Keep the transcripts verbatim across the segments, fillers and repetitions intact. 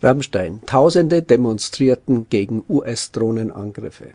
Ramstein. Tausende demonstrierten gegen U S-Drohnenangriffe.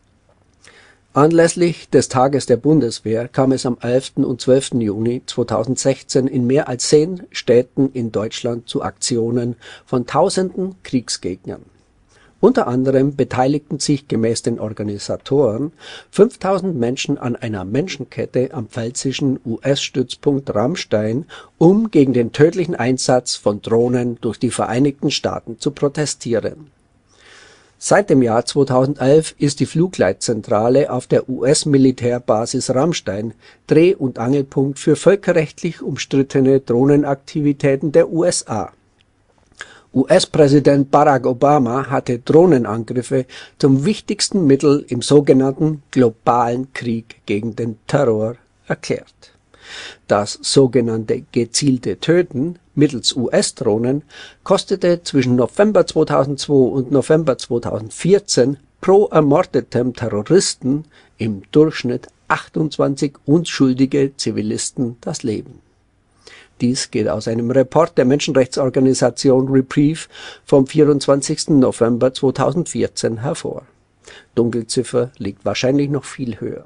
Anlässlich des Tages der Bundeswehr kam es am elften und zwölften Juni zweitausendsechzehn in mehr als zehn Städten in Deutschland zu Aktionen von tausenden Kriegsgegnern. Unter anderem beteiligten sich gemäß den Organisatoren fünftausend Menschen an einer Menschenkette am pfälzischen U S-Stützpunkt Ramstein, um gegen den tödlichen Einsatz von Drohnen durch die Vereinigten Staaten zu protestieren. Seit dem Jahr zweitausendelf ist die Flugleitzentrale auf der U S-Militärbasis Ramstein Dreh- und Angelpunkt für völkerrechtlich umstrittene Drohnenaktivitäten der U S A. U S-Präsident Barack Obama hatte Drohnenangriffe zum wichtigsten Mittel im sogenannten globalen Krieg gegen den Terror erklärt. Das sogenannte gezielte Töten mittels U S-Drohnen kostete zwischen November zweitausendzwei und November zweitausendvierzehn pro ermordetem Terroristen im Durchschnitt achtundzwanzig unschuldige Zivilisten das Leben. Dies geht aus einem Report der Menschenrechtsorganisation Reprieve vom vierundzwanzigsten November zweitausendvierzehn hervor. Dunkelziffer liegt wahrscheinlich noch viel höher.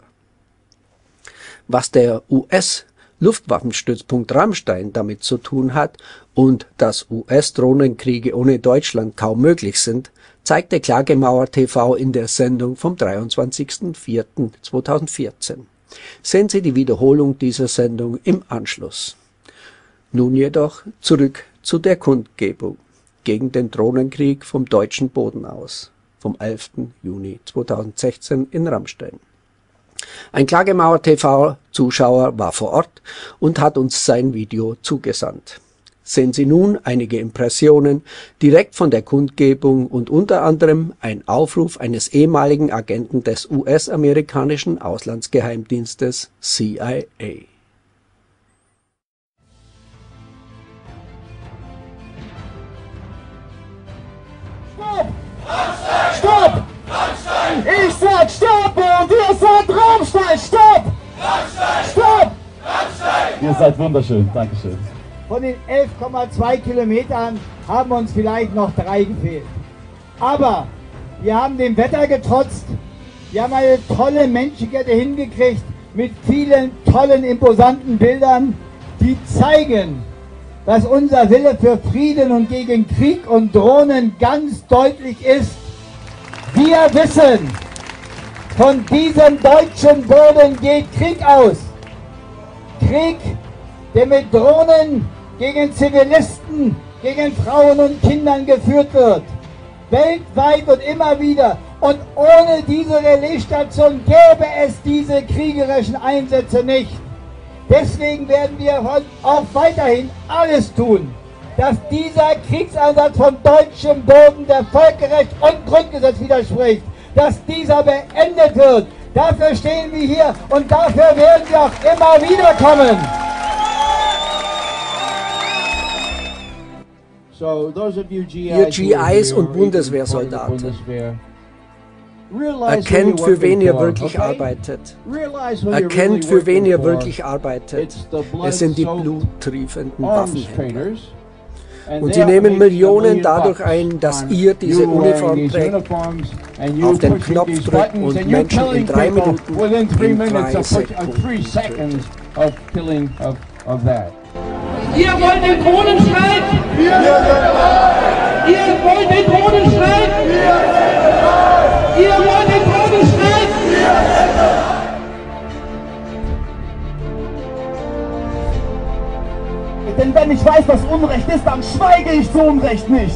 Was der U S-Luftwaffenstützpunkt Ramstein damit zu tun hat und dass U S-Drohnenkriege ohne Deutschland kaum möglich sind, zeigte Klagemauer T V in der Sendung vom dreiundzwanzigsten vierten zweitausendvierzehn. Sehen Sie die Wiederholung dieser Sendung im Anschluss. Nun jedoch zurück zu der Kundgebung gegen den Drohnenkrieg vom deutschen Boden aus, vom elften Juni zweitausendsechzehn in Ramstein. Ein Klagemauer T V-Zuschauer war vor Ort und hat uns sein Video zugesandt. Sehen Sie nun einige Impressionen direkt von der Kundgebung und unter anderem ein Aufruf eines ehemaligen Agenten des U S-amerikanischen Auslandsgeheimdienstes C I A. Stopp! Ramstein! Ich sag Stopp und ihr sagt Ramstein! Stopp! Ramstein! Stopp! Ramstein! Ihr seid wunderschön, Dankeschön. Von den elf Komma zwei Kilometern haben uns vielleicht noch drei gefehlt. Aber wir haben dem Wetter getrotzt, wir haben eine tolle Menschenkette hingekriegt mit vielen tollen, imposanten Bildern, die zeigen, dass unser Wille für Frieden und gegen Krieg und Drohnen ganz deutlich ist. Wir wissen, von diesem deutschen Boden geht Krieg aus. Krieg, der mit Drohnen gegen Zivilisten, gegen Frauen und Kindern geführt wird. Weltweit und immer wieder. Und ohne diese Relaisstation gäbe es diese kriegerischen Einsätze nicht. Deswegen werden wir auch weiterhin alles tun, dass dieser Kriegseinsatz von deutschem Boden der Völkerrecht und Grundgesetz widerspricht, dass dieser beendet wird. Dafür stehen wir hier und dafür werden wir auch immer wieder kommen. Ihr G Is und Bundeswehrsoldaten, erkennt, für wen ihr wirklich arbeitet. Erkennt, für wen ihr wirklich arbeitet. Es sind die bluttriefenden Waffenhändler. Und sie nehmen Millionen dadurch ein, dass ihr diese Uniform trägt, auf den Knopf drückt und Menschen in drei Minuten, in drei Sekunden tötet. Ihr wollt den Drohnenstreit! Wir sind bereit! Ihr wollt den Drohnenstreit! Wir sind bereit! Ihr wollt den Drohnenstreit! Wir sind bereit! Denn wenn ich weiß, was Unrecht ist, dann schweige ich zu Unrecht nicht.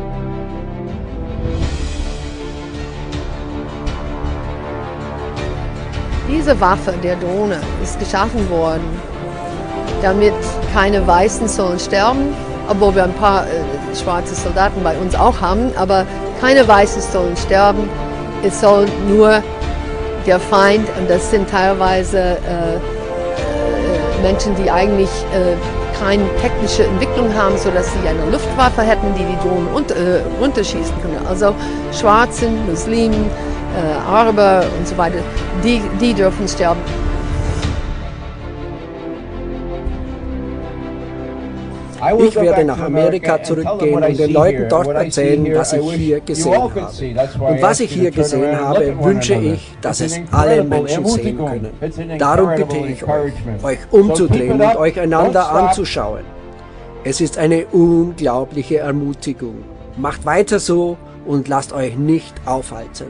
Diese Waffe, der Drohne, ist geschaffen worden, damit keine Weißen sollen sterben, obwohl wir ein paar äh, schwarze Soldaten bei uns auch haben, aber keine Weißen sollen sterben. Es soll nur der Feind, und das sind teilweise äh, äh, Menschen, die eigentlich äh, keine technische Entwicklung haben, sodass sie eine Luftwaffe hätten, die die Drohnen unter, äh, runterschießen können. Also Schwarzen, Muslimen, äh, Araber und so weiter, die, die dürfen sterben. Ich werde nach Amerika zurückgehen und den Leuten dort erzählen, was ich hier gesehen habe. Und was ich hier gesehen habe, wünsche ich, dass es alle Menschen sehen können. Darum bitte ich euch, euch umzudrehen und euch einander anzuschauen. Es ist eine unglaubliche Ermutigung. Macht weiter so und lasst euch nicht aufhalten.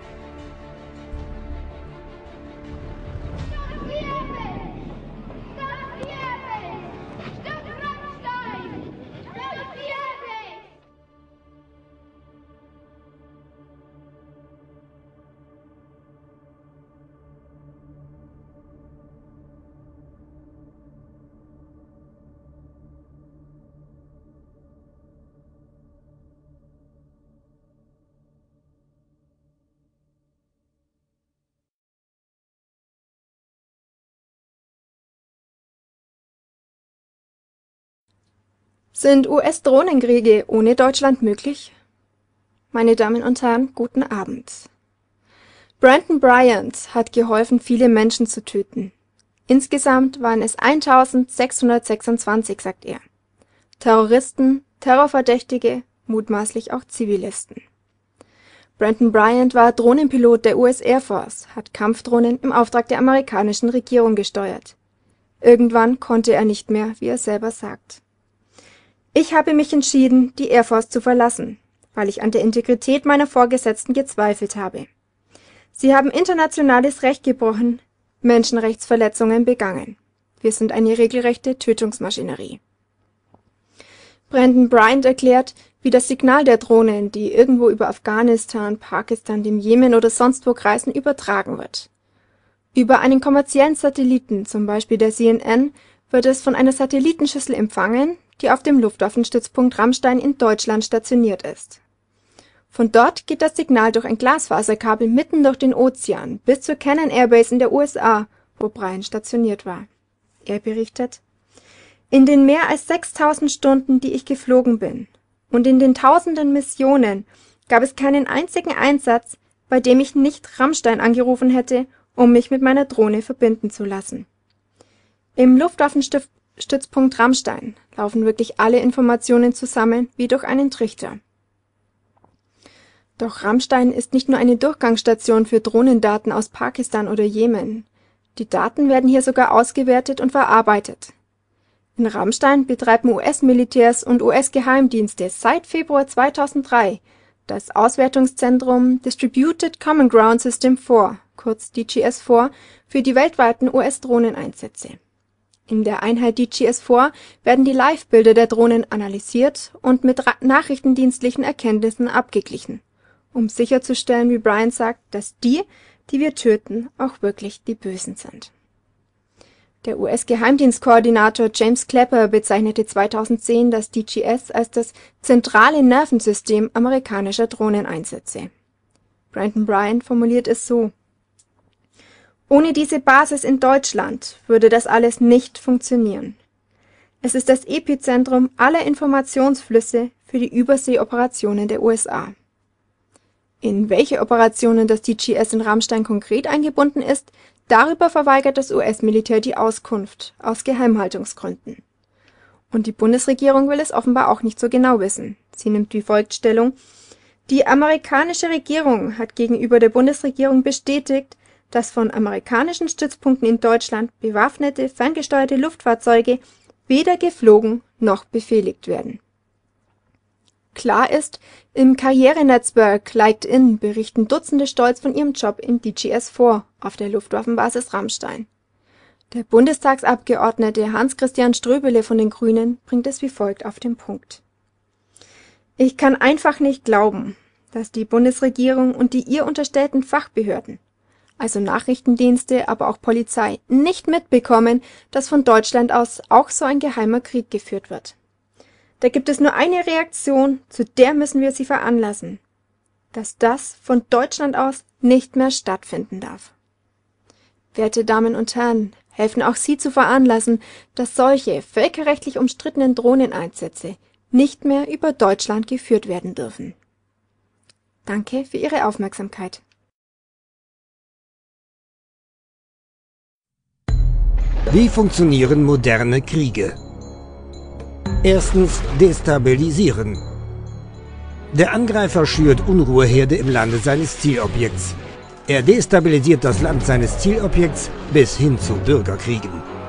Sind U S-Drohnenkriege ohne Deutschland möglich? Meine Damen und Herren, guten Abend. Brandon Bryant hat geholfen, viele Menschen zu töten. Insgesamt waren es eintausendsechshundertsechsundzwanzig, sagt er. Terroristen, Terrorverdächtige, mutmaßlich auch Zivilisten. Brandon Bryant war Drohnenpilot der U S Air Force, hat Kampfdrohnen im Auftrag der amerikanischen Regierung gesteuert. Irgendwann konnte er nicht mehr, wie er selber sagt. Ich habe mich entschieden, die Air Force zu verlassen, weil ich an der Integrität meiner Vorgesetzten gezweifelt habe. Sie haben internationales Recht gebrochen, Menschenrechtsverletzungen begangen. Wir sind eine regelrechte Tötungsmaschinerie. Brandon Bryant erklärt, wie das Signal der Drohnen, die irgendwo über Afghanistan, Pakistan, dem Jemen oder sonst wo kreisen, übertragen wird. Über einen kommerziellen Satelliten, zum Beispiel der C N N, wird es von einer Satellitenschüssel empfangen, die auf dem Luftwaffenstützpunkt Ramstein in Deutschland stationiert ist. Von dort geht das Signal durch ein Glasfaserkabel mitten durch den Ozean bis zur Cannon Airbase in der U S A, wo Bryant stationiert war. Er berichtet: In den mehr als sechstausend Stunden, die ich geflogen bin, und in den tausenden Missionen gab es keinen einzigen Einsatz, bei dem ich nicht Ramstein angerufen hätte, um mich mit meiner Drohne verbinden zu lassen. Im Luftwaffenstützpunkt Ramstein laufen wirklich alle Informationen zusammen wie durch einen Trichter. Doch Ramstein ist nicht nur eine Durchgangsstation für Drohnendaten aus Pakistan oder Jemen. Die Daten werden hier sogar ausgewertet und verarbeitet. In Ramstein betreiben U S-Militärs und U S-Geheimdienste seit Februar zweitausenddrei das Auswertungszentrum Distributed Common Ground System vier, kurz D G S vier, für die weltweiten U S-Drohneneinsätze. In der Einheit D G S vier werden die Live-Bilder der Drohnen analysiert und mit nachrichtendienstlichen Erkenntnissen abgeglichen, um sicherzustellen, wie Bryant sagt, dass die, die wir töten, auch wirklich die Bösen sind. Der U S-Geheimdienstkoordinator James Clapper bezeichnete zweitausendzehn das D G S als das zentrale Nervensystem amerikanischer Drohneneinsätze. Brandon Bryant formuliert es so: Ohne diese Basis in Deutschland würde das alles nicht funktionieren. Es ist das Epizentrum aller Informationsflüsse für die Überseeoperationen der U S A. In welche Operationen das D G S in Ramstein konkret eingebunden ist, darüber verweigert das U S-Militär die Auskunft, aus Geheimhaltungsgründen. Und die Bundesregierung will es offenbar auch nicht so genau wissen. Sie nimmt wie folgt Stellung: Die amerikanische Regierung hat gegenüber der Bundesregierung bestätigt, dass von amerikanischen Stützpunkten in Deutschland bewaffnete, ferngesteuerte Luftfahrzeuge weder geflogen noch befehligt werden. Klar ist, im Karrierenetzwerk LinkedIn berichten Dutzende stolz von ihrem Job im D G S vier auf der Luftwaffenbasis Ramstein. Der Bundestagsabgeordnete Hans-Christian Ströbele von den Grünen bringt es wie folgt auf den Punkt: Ich kann einfach nicht glauben, dass die Bundesregierung und die ihr unterstellten Fachbehörden, also Nachrichtendienste, aber auch Polizei, nicht mitbekommen, dass von Deutschland aus auch so ein geheimer Krieg geführt wird. Da gibt es nur eine Reaktion, zu der müssen wir sie veranlassen: dass das von Deutschland aus nicht mehr stattfinden darf. Werte Damen und Herren, helfen auch Sie zu veranlassen, dass solche völkerrechtlich umstrittenen Drohneneinsätze nicht mehr über Deutschland geführt werden dürfen. Danke für Ihre Aufmerksamkeit. Wie funktionieren moderne Kriege? Erstens destabilisieren. Der Angreifer schürt Unruheherde im Lande seines Zielobjekts. Er destabilisiert das Land seines Zielobjekts bis hin zu Bürgerkriegen.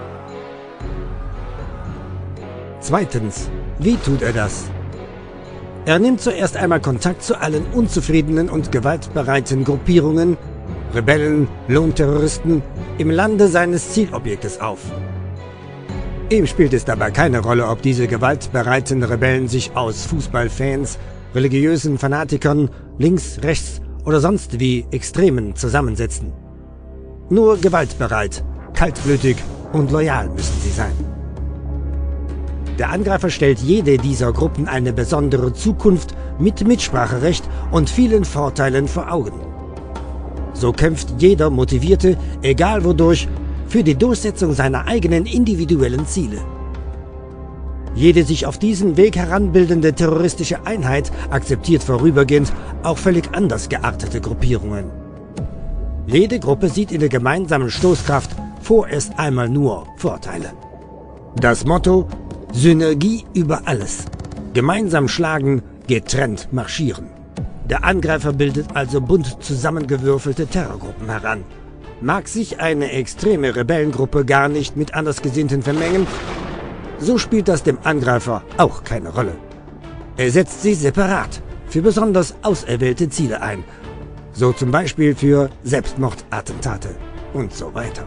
Zweitens, wie tut er das? Er nimmt zuerst einmal Kontakt zu allen unzufriedenen und gewaltbereiten Gruppierungen, Rebellen, Lohnterroristen im Lande seines Zielobjektes auf. Ihm spielt es dabei keine Rolle, ob diese gewaltbereiten Rebellen sich aus Fußballfans, religiösen Fanatikern, links, rechts oder sonst wie Extremen zusammensetzen. Nur gewaltbereit, kaltblütig und loyal müssen sie sein. Der Angreifer stellt jede dieser Gruppen eine besondere Zukunft mit Mitspracherecht und vielen Vorteilen vor Augen. So kämpft jeder Motivierte, egal wodurch, für die Durchsetzung seiner eigenen individuellen Ziele. Jede sich auf diesem Weg heranbildende terroristische Einheit akzeptiert vorübergehend auch völlig anders geartete Gruppierungen. Jede Gruppe sieht in der gemeinsamen Stoßkraft vorerst einmal nur Vorteile. Das Motto: Synergie über alles. Gemeinsam schlagen, getrennt marschieren. Der Angreifer bildet also bunt zusammengewürfelte Terrorgruppen heran. Mag sich eine extreme Rebellengruppe gar nicht mit Andersgesinnten vermengen, so spielt das dem Angreifer auch keine Rolle. Er setzt sie separat für besonders auserwählte Ziele ein, so zum Beispiel für Selbstmordattentate und so weiter.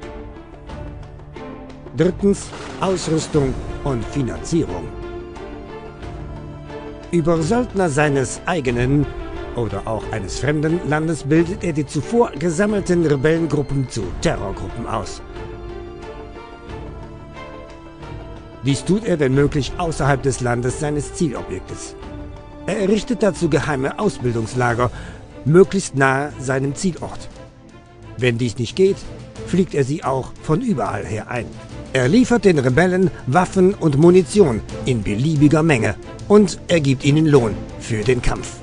Drittens, Ausrüstung und Finanzierung. Über Söldner seines eigenen oder auch eines fremden Landes bildet er die zuvor gesammelten Rebellengruppen zu Terrorgruppen aus. Dies tut er, wenn möglich, außerhalb des Landes seines Zielobjektes. Er errichtet dazu geheime Ausbildungslager, möglichst nahe seinem Zielort. Wenn dies nicht geht, fliegt er sie auch von überall her ein. Er liefert den Rebellen Waffen und Munition in beliebiger Menge und er gibt ihnen Lohn für den Kampf.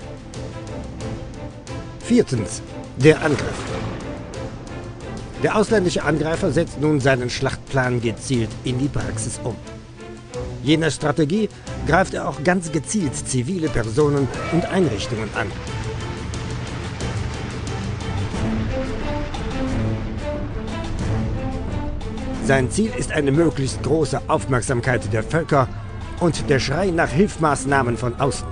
Viertens, der Angriff. Der ausländische Angreifer setzt nun seinen Schlachtplan gezielt in die Praxis um. Je nach Strategie greift er auch ganz gezielt zivile Personen und Einrichtungen an. Sein Ziel ist eine möglichst große Aufmerksamkeit der Völker und der Schrei nach Hilfsmaßnahmen von außen.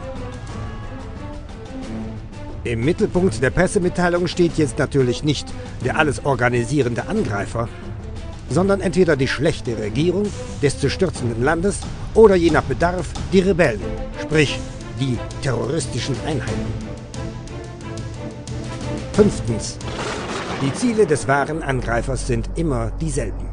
Im Mittelpunkt der Pressemitteilung steht jetzt natürlich nicht der alles organisierende Angreifer, sondern entweder die schlechte Regierung des zu stürzenden Landes oder je nach Bedarf die Rebellen, sprich die terroristischen Einheiten. Fünftens. Die Ziele des wahren Angreifers sind immer dieselben.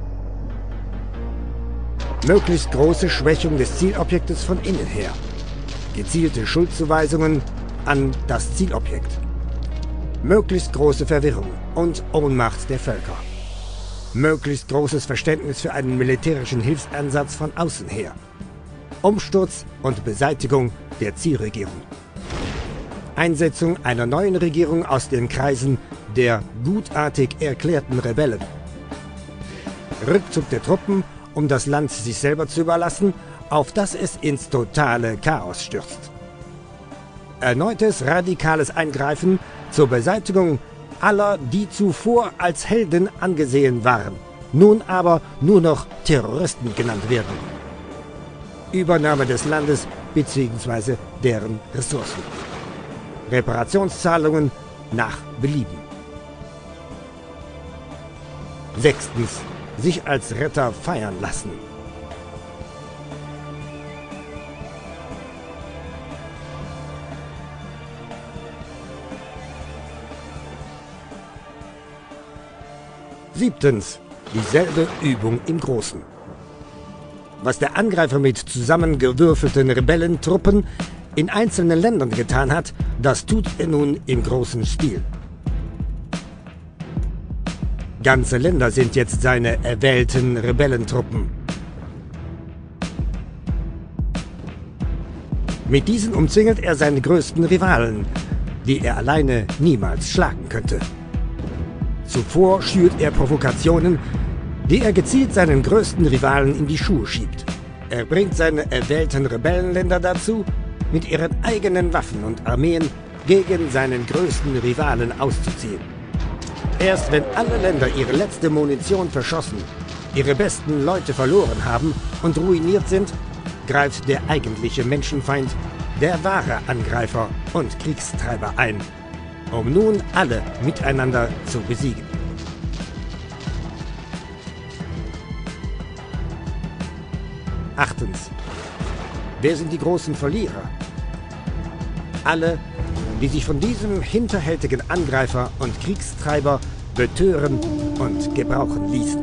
Möglichst große Schwächung des Zielobjektes von innen her. Gezielte Schuldzuweisungen an das Zielobjekt. Möglichst große Verwirrung und Ohnmacht der Völker. Möglichst großes Verständnis für einen militärischen Hilfsansatz von außen her. Umsturz und Beseitigung der Zielregierung. Einsetzung einer neuen Regierung aus den Kreisen der gutartig erklärten Rebellen. Rückzug der Truppen, um das Land sich selber zu überlassen, auf das es ins totale Chaos stürzt. Erneutes radikales Eingreifen zur Beseitigung aller, die zuvor als Helden angesehen waren, nun aber nur noch Terroristen genannt werden. Übernahme des Landes bzw. deren Ressourcen. Reparationszahlungen nach Belieben. Sechstens. Sich als Retter feiern lassen. Siebtens. Dieselbe Übung im Großen. Was der Angreifer mit zusammengewürfelten Rebellentruppen in einzelnen Ländern getan hat, das tut er nun im großen Stil. Ganze Länder sind jetzt seine erwählten Rebellentruppen. Mit diesen umzingelt er seine größten Rivalen, die er alleine niemals schlagen könnte. Zuvor schürt er Provokationen, die er gezielt seinen größten Rivalen in die Schuhe schiebt. Er bringt seine erwählten Rebellenländer dazu, mit ihren eigenen Waffen und Armeen gegen seinen größten Rivalen auszuziehen. Erst wenn alle Länder ihre letzte Munition verschossen, ihre besten Leute verloren haben und ruiniert sind, greift der eigentliche Menschenfeind, der wahre Angreifer und Kriegstreiber ein, um nun alle miteinander zu besiegen. Achtens. Wer sind die großen Verlierer? Alle, die sich von diesem hinterhältigen Angreifer und Kriegstreiber betören und gebrauchen ließen.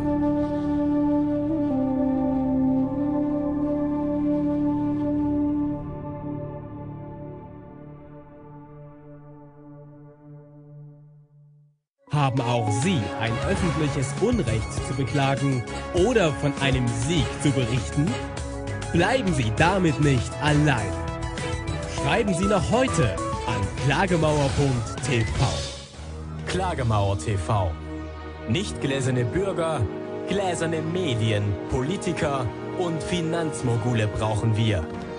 Haben auch Sie ein öffentliches Unrecht zu beklagen oder von einem Sieg zu berichten? Bleiben Sie damit nicht allein. Schreiben Sie noch heute an klagemauer punkt t v. Klagemauer T V. Nicht gläserne Bürger, gläserne Medien, Politiker und Finanzmogule brauchen wir.